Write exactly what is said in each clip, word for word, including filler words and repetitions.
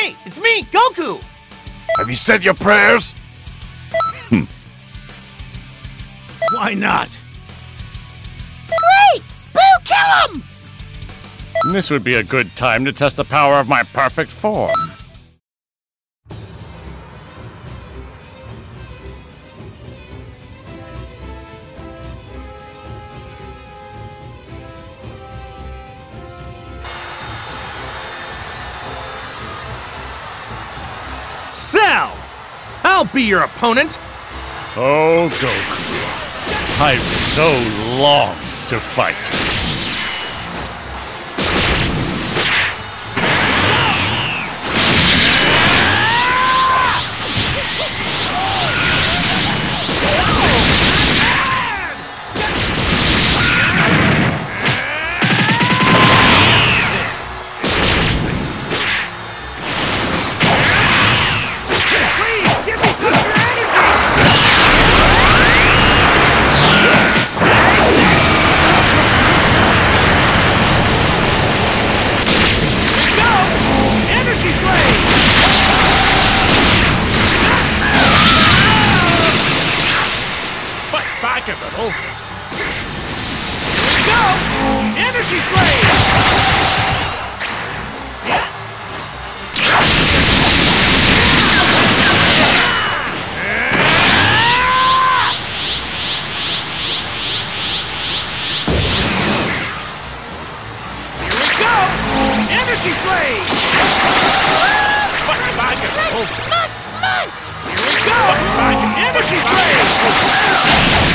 Hey, it's me, Goku! Have you said your prayers? Hmm. Why not? Great! Boo, kill him! This would be a good time to test the power of my perfect form. Cell! I'll be your opponent! Oh, Goku. I've so longed to fight. Back a little. Here we go! Energy Blade! Here we go! Energy Blade! Back, back a little. Much, much! Here we go! Energy Blade!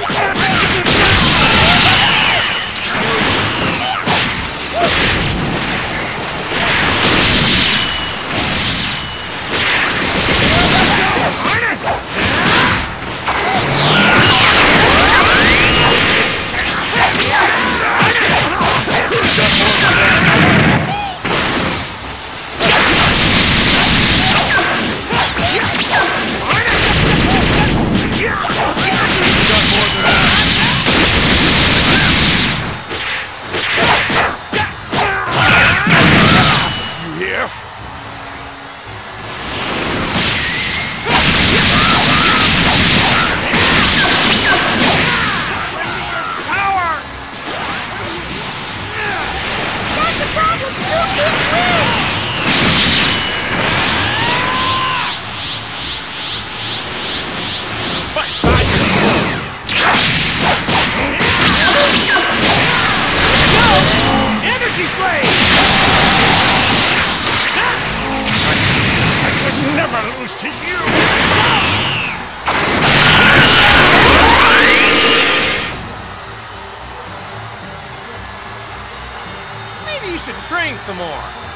Never lose to you! Maybe you should train some more.